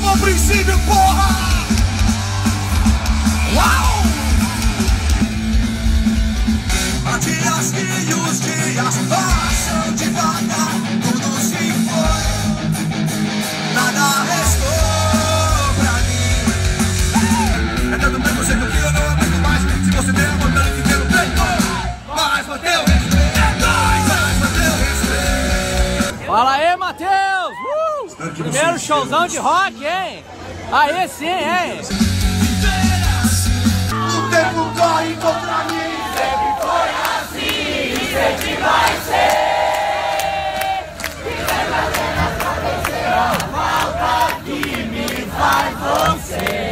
Alô, Princípio, porra! Uau! Há dias que os dias passam devagar, tudo se foi, nada restou pra mim. É tanto preconceito que eu não aguento mais. Se você der amor, pelo que quero, mas Mateus, é nóis, mas Mateus, respeito. Fala aí, Matheus! Primeiro showzão de rock, hein? Aí sim, hein? O tempo corre contra mim, sempre foi assim, e sempre vai ser. E vai fazer a falta que me faz você.